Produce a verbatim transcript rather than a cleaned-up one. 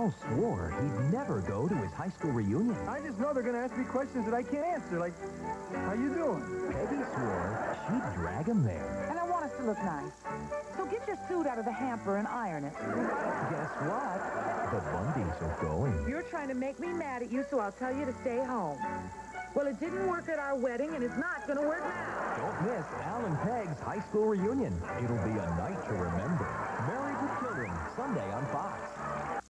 Al swore he'd never go to his high school reunion. I just know they're going to ask me questions that I can't answer, like, how you doing? Peggy swore she'd drag him there. And I want us to look nice. So get your suit out of the hamper and iron it. Guess what? The Bundys are going. You're trying to make me mad at you, so I'll tell you to stay home. Well, it didn't work at our wedding, and it's not going to work now. Don't miss Al and Peg's high school reunion. It'll be a night to remember. Married with Children, Sunday on Fox.